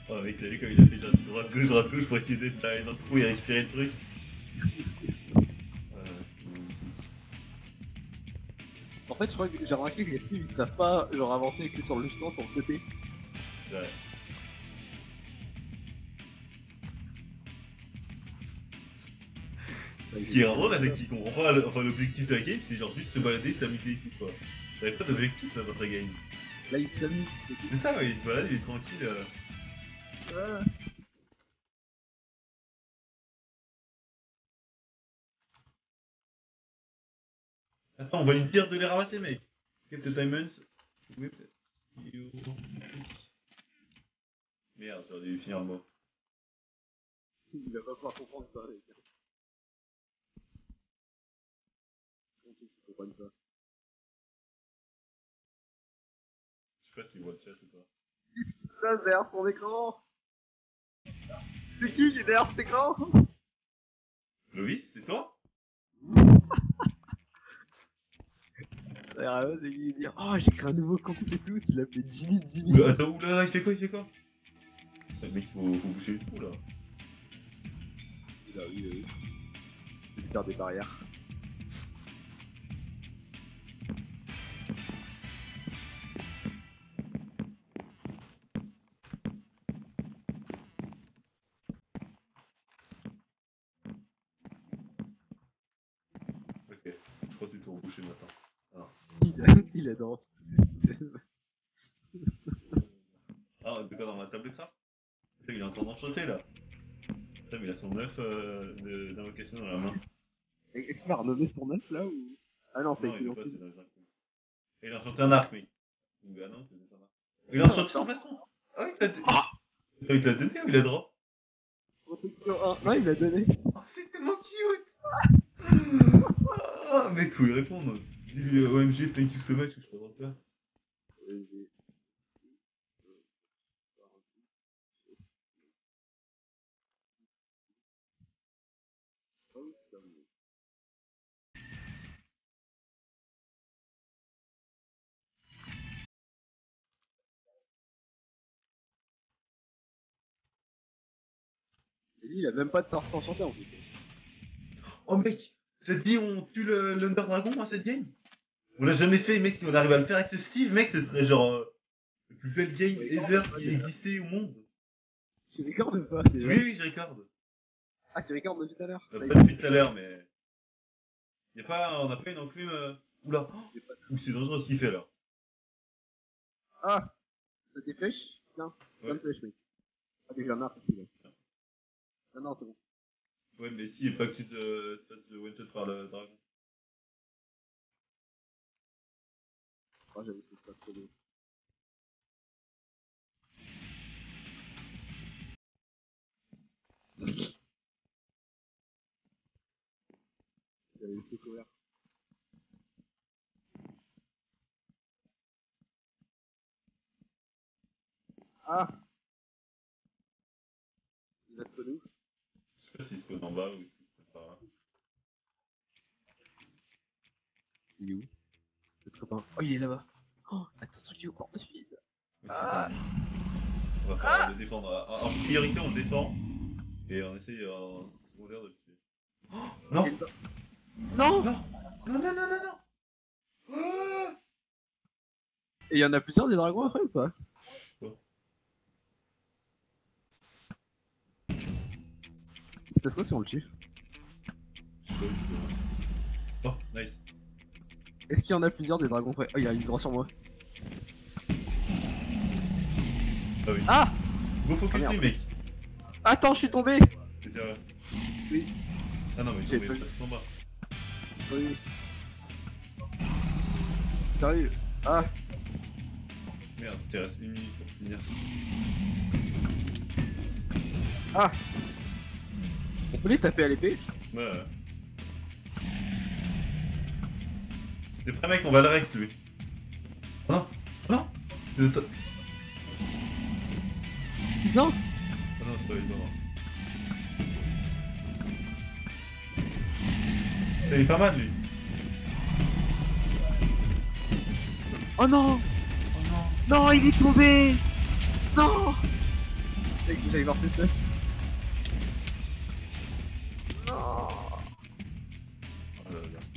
Oh mec, t'as vu comme il a fait genre droite gauche pour essayer d'être dans le trou et récupérer le truc. En fait, je crois que j'ai remarqué que les Steve ils savent pas genre avancer que sur le justement sur le côté. Ouais. Ce qui est drôle là, c'est qu'il comprend pas enfin, l'objectif de la game, c'est genre juste se balader, s'amuser et tout quoi. T'avais pas d'objectif dans votre game. Là, il s'amuse, c'est tout. C'est ça, ouais, il se balade, il est tranquille. Ah. Attends, on va lui dire de les ramasser, mec. Get the diamonds with you. Merde, j'aurais dû finir le mot. Il va pas pouvoir comprendre ça, les gars. Comment tu comprends ça? Je sais pas s'il voit le chat ou pas. Qu'est-ce qui se passe derrière son écran? C'est qui est derrière cet écran? Lovis, c'est toi? Ça a l'air à eux, c'est qui dire oh j'ai créé un nouveau compte et tout, je l'appelle Jimmy. Attends, oulala, il fait quoi? Le mec, faut boucher le trou là. Oui. Je vais faire des barrières. Ok, je crois que c'est pour boucher maintenant. Alors. Il adore ce système. Ah, de quoi dans ma table de craft? Putain, il est en train d'enchanter là. Putain, mais il a son œuf d'invocation dans la main. Est-ce qu'il va renommer son œuf là ou. Ah non, c'est Non, avec il le veut pas, film. c'est dans les arcs. Il a enchanté un arc, mec. Ah non, c'est un arc. Il a enchanté son plastron. Ah oui, il l'a donné ou il l'a drop? Protection 1. Non, il l'a donné. Oh, c'est tellement cute. Ah, mec, faut lui répondre. Dis-lui OMG, thank you so much, ou je sais pas quoi. Et lui, il a même pas de torse enchanté en plus. Oh mec, ça te dit on tue l'Under Dragon à cette game? On l'a jamais fait, mec. Si on arrive à le faire avec ce Steve, mec, ce serait genre le plus belle game ever qui existait au monde. Tu recordes ou pas déjà? Oui, je record. Ah, tu recordes depuis tout à l'heure? Pas depuis tout à l'heure, mais. On a pas une enclume. Oula, ou c'est dangereux ce qu'il fait là. Ah! T'as des flèches? Non, Ouais. bonne flèche, mec. Ah, mais j'ai un arc aussi là. Ah non, c'est bon. Ouais, mais si, et pas que tu te fasses le one shot par le dragon. Ah, j'avoue, c'est pas trop beau. J'avais laissé couvert. Ah! Il va spawn où? Je sais pas s'il spawn en bas ou s'il spawn par là. Il est où? Notre copain. Oh, il est là-bas. Oh, attention, il est au bord de vide. Ah. On va falloir le défendre. En priorité, on le défend. Et on essaye en secondaire de le tuer. Oh, non! Non! Non! Ah. Et il y en a plusieurs des dragons après ou pas? Il se passe quoi si on le tue? Oh, nice. Est-ce qu'il y en a plusieurs des dragons après? Oh, il y a une droit sur moi. Ah oui. Ah! Go focus lui, mec. Attends, je suis tombé! C'est sérieux? Oui. Ah non, mais J'ai tombé fait. en bas. Sérieux. Sérieux. Ah! Merde, il reste une minute pour finir. Ah! On peut les taper à l'épée? Ouais. T'es prêt, mec? On va le rect, lui. Oh non! Oh non! C'est de toi. Putain! Ah non, c'est pas évident. Il est pas mal, lui. Oh non! Oh non! Non, il est tombé! Non! Mec, vous allez voir ses stats. Non. Oh là là.